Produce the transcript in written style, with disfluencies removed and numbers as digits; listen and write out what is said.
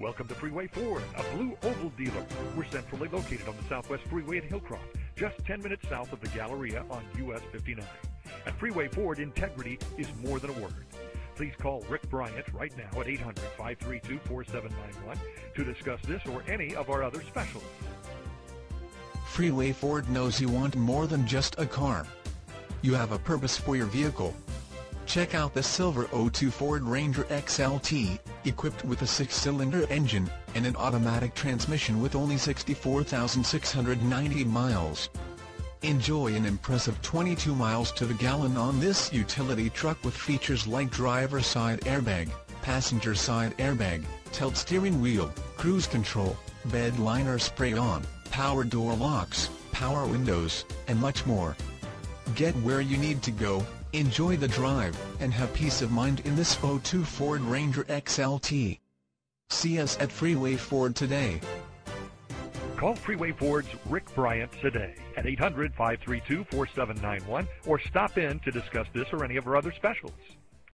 Welcome to Freeway Ford, a blue oval dealer. We're centrally located on the Southwest Freeway at Hillcroft, just 10 minutes south of the Galleria on US 59. At Freeway Ford, integrity is more than a word. Please call Rick Bryant right now at 800-532-4791 to discuss this or any of our other specials. Freeway Ford knows you want more than just a car. You have a purpose for your vehicle. Check out the silver '02 Ford Ranger XLT, equipped with a 6-cylinder engine and an automatic transmission with only 64,690 miles. Enjoy an impressive 22 miles to the gallon on this utility truck with features like driver's side airbag, passenger side airbag, tilt steering wheel, cruise control, bed liner spray-on, power door locks, power windows, and much more. Get where you need to go, enjoy the drive, and have peace of mind in this '02 Ford Ranger XLT. See us at Freeway Ford today. Call Freeway Ford's Rick Bryant today at 800-532-4791 or stop in to discuss this or any of our other specials.